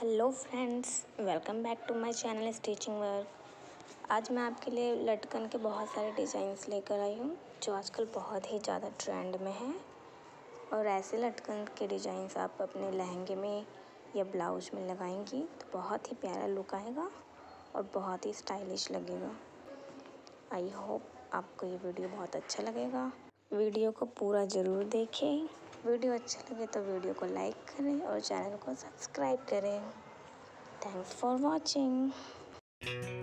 Hello friends, welcome back to my channel stitching work. आज मैं आपके लिए लटकन के बहुत सारे डिज़ाइंस लेकर आई हूँ जो आजकल बहुत ही ज़्यादा ट्रेंड में हैं। और ऐसे लटकन के डिज़ाइंस आप अपने लहंगे में या ब्लाउज में लगाएंगी तो बहुत ही प्यारा लुक आएगा और बहुत ही स्टाइलिश लगेगा। आई होप आपको ये वीडियो बहुत अच्छा लगेगा। वीडियो को पूरा ज़रूर देखें। वीडियो अच्छा लगे तो वीडियो को लाइक करें और चैनल को सब्सक्राइब करें। Thanks for watching.